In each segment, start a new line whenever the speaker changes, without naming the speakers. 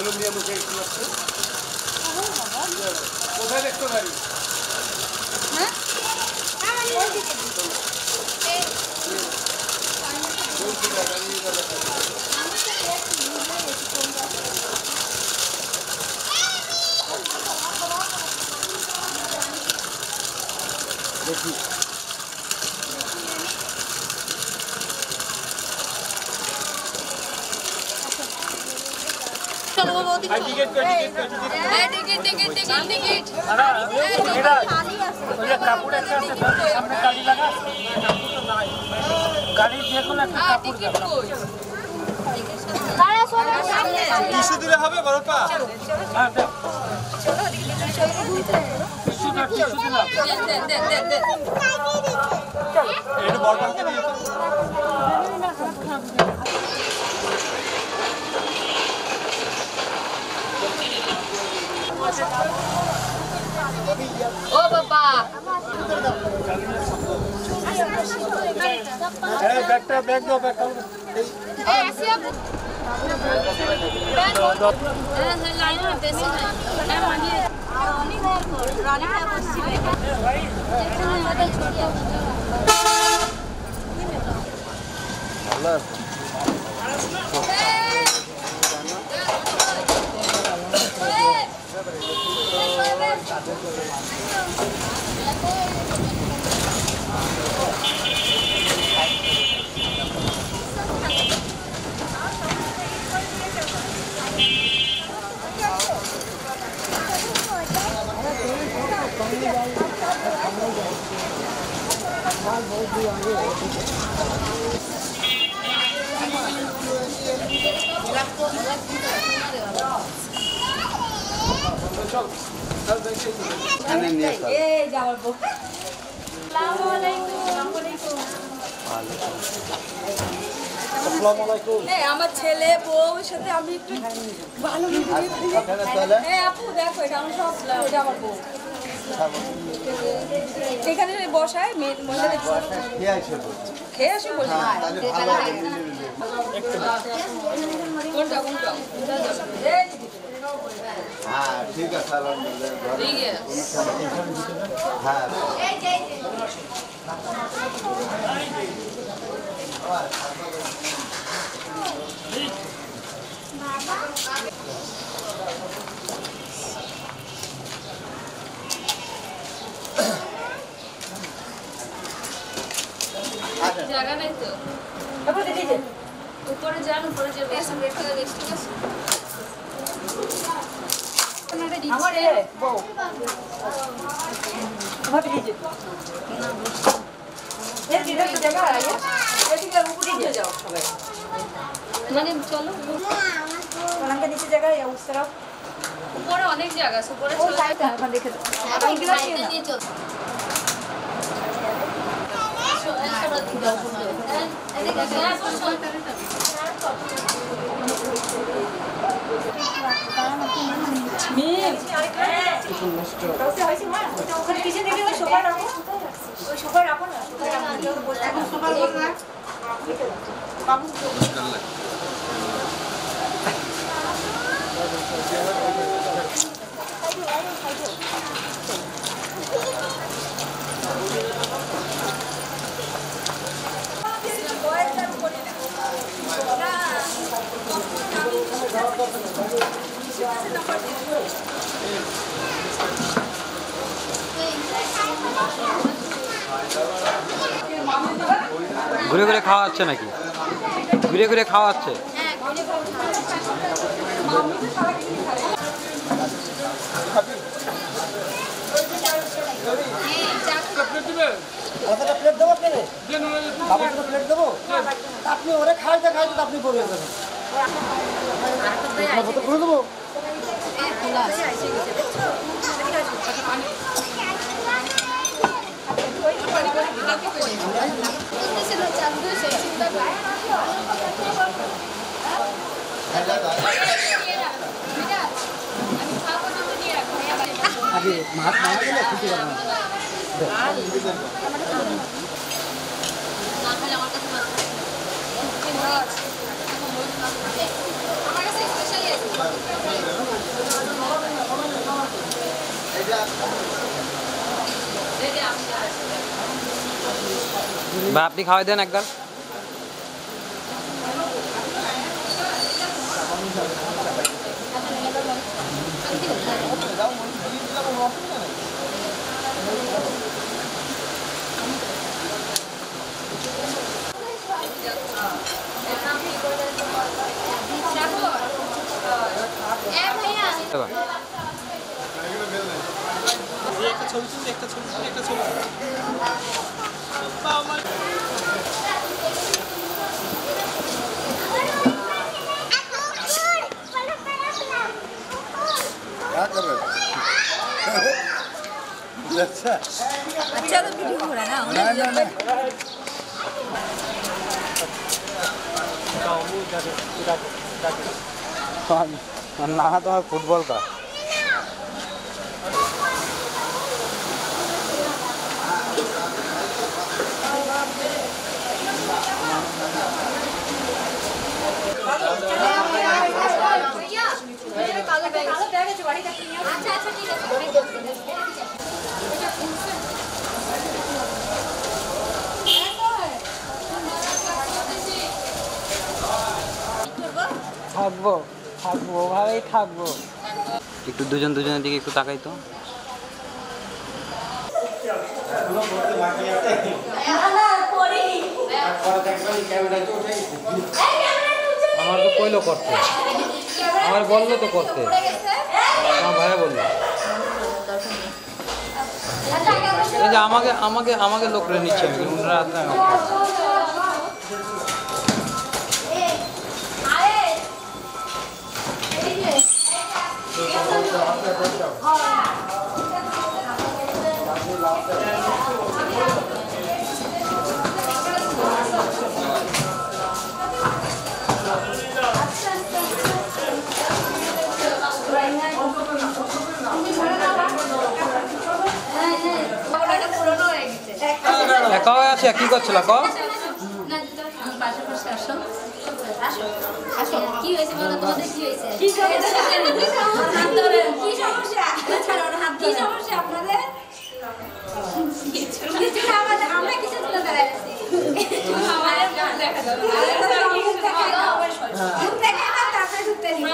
Balloon দিয়ে মুখে একটু লাগছে কোথায় দেখছো গাড়ি হ্যাঁ দেখি টিকিট কাপড় একটা আছে সামনে গাড়ি লাগা গাড়ি যে কোনো একটা কাপড় টিস্যু দিলে হবে বড়পা হ্যাঁ চলো টিস্যু দিলাম দে এটা বড়পাকে দিয়ে
ओ बाबा
बैगटा बैग दो बैग
ऐसे अब लाइन में पैसे है मानिए रानी का बस
अल्लाह
আমার ছেলে বউ সাথে আমি একটু ভালো হ্যাঁ আপু দেখো এটা আমার সব এটা আমার বউ এখানে বসায় মহিলাদের খেয়ে আসে বসে কোনটা
हाँ ठीक है सालन
ठीक है
हाँ
जगह नहीं तो ऊपर जान ऊपर जा ऐसे बैठ कर रेस्ट कर
আমার এ বউ ভাবি দিদি এর দিদার তো জায়গা আছে এদিকে উপরে দিয়ে যাও সবাই
মানে চলো
ওনাকে নিচে জায়গা এই উস্তরা
উপরে অনেক জায়গা আছে উপরে
ও
চলো
সাইডটা এখন দেখে দাও এই গ্লাস
নিয়ে চলো
মিম তোসে হইছে মা ওখানে কিচে দেখে ওই সোফা রাখো ওই সোফা রাখো না সোফা রাখো যত বলতে এখন সোফা বল না বাবু
ঘুরে ঘুরে খাওয়া হচ্ছে নাকি? ঘুরে ঘুরে খাওয়া হচ্ছে?
প্লেট দেবো প্লেট দেবো আপনি ওরে খাইতে খাইতে আপনি পড়ে যাবেন করে দেবো আগে মাছ মারা গেলে খুশি করবে না
আমার কাছে স্পেশালি আছে
বা আপনি খাওয়াই দেন একবার।
क्या कर रहे हो? अच्छा
अच्छा तो वीडियो हो रहा है ना
नहीं नहीं
ना तो फुटबॉल का
कालो बैग है जो गाड़ी रखी है अच्छा अच्छा ठीक है
থাকবো থাকবো ভালোই থাকবো। একটু দুজনের দিকে একটু তাকাই তো। আমার তো কইলো করতে, আমার বললো তো করতে, আমার ভাইয়া বললো। এই যে আমাকে আমাকে আমাকে লোক করে নিচ্ছে, ওনারা কবে আছে কি করছিল ক
কি হয়েছে বলো তোমাদের কি হয়েছে
কি সমস্যা কি সমস্যা কি সমস্যা আপনাদের কিছু না আমাদের আমরা কিছু তুলে দাঁড়াচ্ছি আমাদের দেখা যাবে দেখে না তারপরে ঢুকতে দিই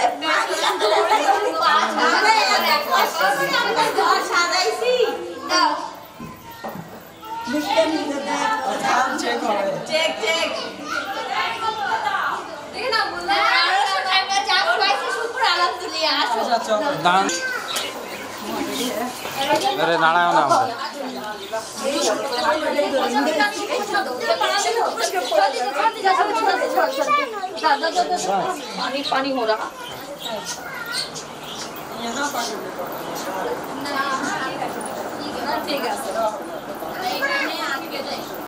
সাজাইছি দাও চেক চেক দেখে না বললে 1800 টাকা চাপ পাইছে শুক্র আলহামদুলিল্লাহ আসো
দান আরে নাড়াও না আমরা
पानी हो रहा ठीक है